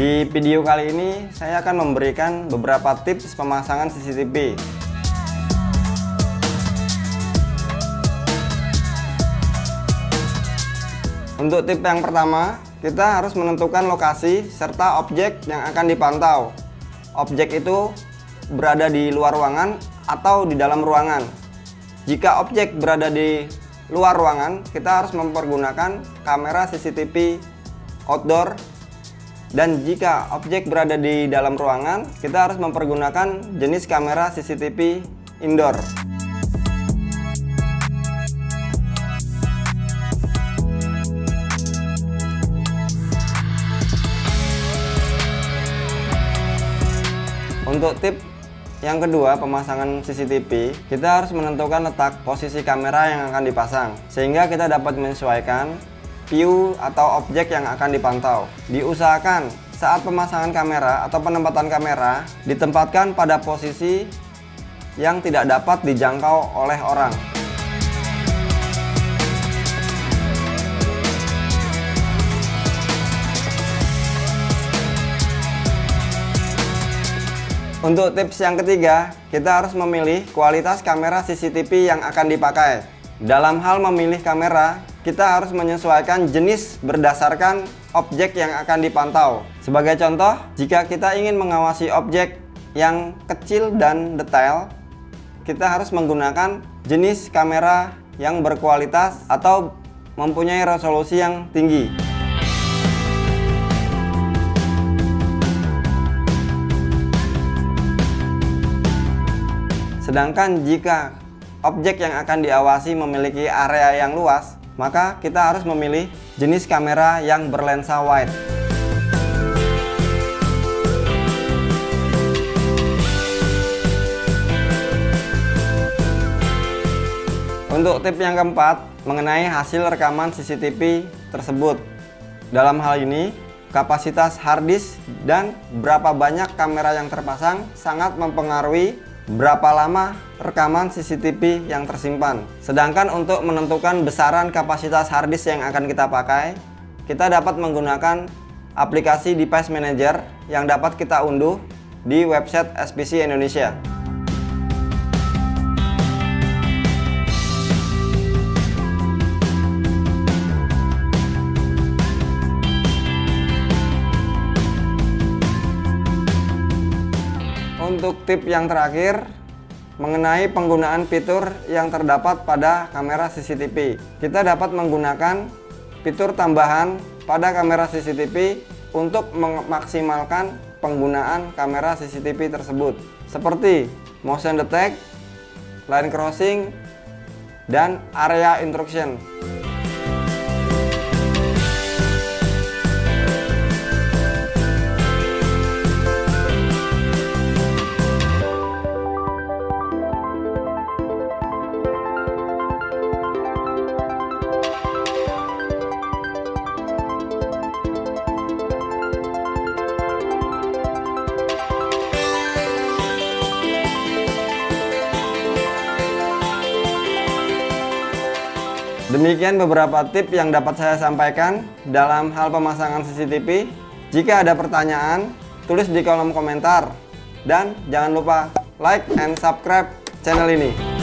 Di video kali ini saya akan memberikan beberapa tips pemasangan CCTV. Untuk tip yang pertama, kita harus menentukan lokasi serta objek yang akan dipantau. Objek itu berada di luar ruangan atau di dalam ruangan. Jika objek berada di luar ruangan, kita harus mempergunakan kamera CCTV outdoor. Dan jika objek berada di dalam ruangan, kita harus mempergunakan jenis kamera CCTV indoor. Untuk tip yang kedua, pemasangan CCTV, kita harus menentukan letak posisi kamera yang akan dipasang, sehingga kita dapat menyesuaikan view atau objek yang akan dipantau. Diusahakan saat pemasangan kamera atau penempatan kamera ditempatkan pada posisi yang tidak dapat dijangkau oleh orang. Untuk tips yang ketiga, kita harus memilih kualitas kamera CCTV yang akan dipakai. Dalam hal memilih kamera, kita harus menyesuaikan jenis berdasarkan objek yang akan dipantau. Sebagai contoh, jika kita ingin mengawasi objek yang kecil dan detail, kita harus menggunakan jenis kamera yang berkualitas atau mempunyai resolusi yang tinggi. Sedangkan jika objek yang akan diawasi memiliki area yang luas, maka kita harus memilih jenis kamera yang berlensa wide. Untuk tip yang keempat, mengenai hasil rekaman CCTV tersebut. Dalam hal ini, kapasitas hard disk dan berapa banyak kamera yang terpasang sangat mempengaruhi berapa lama rekaman CCTV yang tersimpan. Sedangkan untuk menentukan besaran kapasitas hard disk yang akan kita pakai, kita dapat menggunakan aplikasi Device Manager yang dapat kita unduh di website SPC Indonesia. Untuk tip yang terakhir, mengenai penggunaan fitur yang terdapat pada kamera CCTV. Kita dapat menggunakan fitur tambahan pada kamera CCTV untuk memaksimalkan penggunaan kamera CCTV tersebut, seperti motion detect, line crossing, dan area intrusion. Demikian beberapa tips yang dapat saya sampaikan dalam hal pemasangan CCTV. Jika ada pertanyaan, tulis di kolom komentar. Dan jangan lupa like and subscribe channel ini.